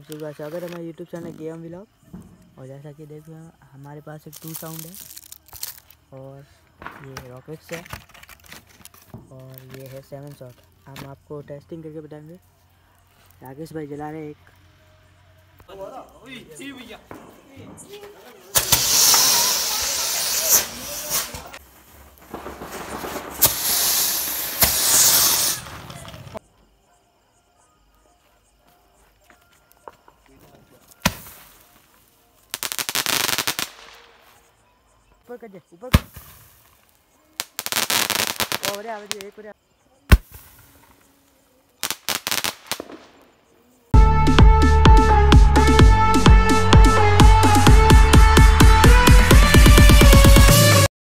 आप सभी का स्वागत है मेरे यूट्यूब चैनल गेम व्लॉग। और जैसा कि देखो हमारे पास एक 2 साउंड है और ये रॉकेट्स है और ये है 7 शॉट। हम आपको टेस्टिंग करके बताएंगे। राकेश भाई जला रहे एक। ऊपर कर दे, ऊपर कर। और एक